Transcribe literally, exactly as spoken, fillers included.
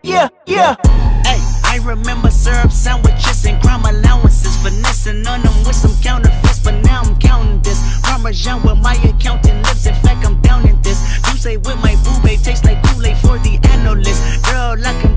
yeah, yeah. Hey, I remember syrup sandwiches and crime allowances, finessing on them with some counterfeits, but now I'm counting this. Parmesan with my accountant lips, in fact I'm down in this. You say with my boo babe, tastes like Kool-Aid for the analyst. Girl, I can